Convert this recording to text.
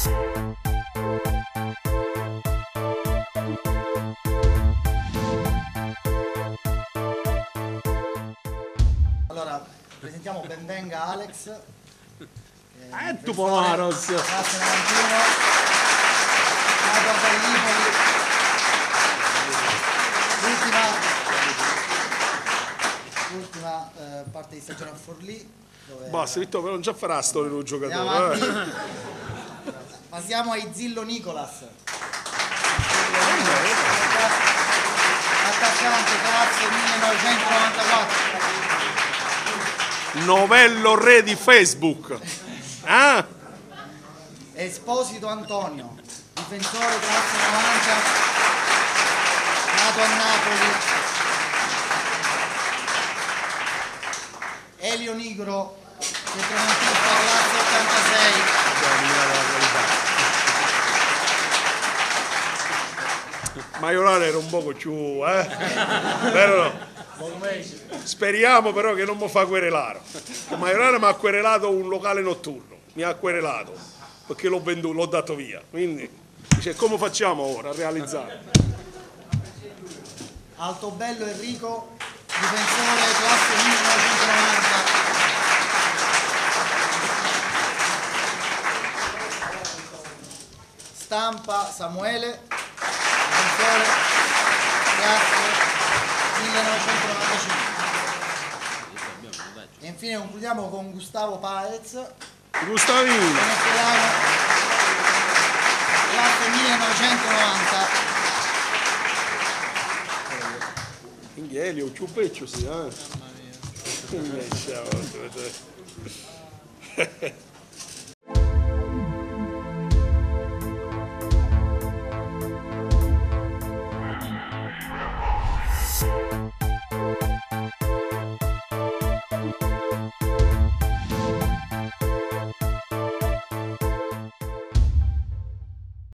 Allora, presentiamo benvenga Alex. Tu Pomaros! Classe 91, nato a Gallipoli, l'ultima parte di stagione a Forlì. Basta, Vittorio, però non già farà storia di un giocatore. Passiamo a Izzillo Nicolas. Attaccante, classe 1994. Novello re di Facebook. Ah? Esposito Antonio, difensore classe 90, nato a Napoli. Elio Nigro, centrocampista classe 86. Maiorale era un poco più, Vero no? Speriamo però che non mi fa querelare. Maiorale mi ha querelato un locale notturno, mi ha querelato perché l'ho venduto, l'ho dato via. Quindi dice, come facciamo ora a realizzare? Altobello Enrico, difensore classe 1990. Stampa Samuele, difensore classe 1995. E infine concludiamo con Gustavo Paez, Gustavino, venezuelano, classe 1990. Elio, più peccio sì, Mamma mia. Invece,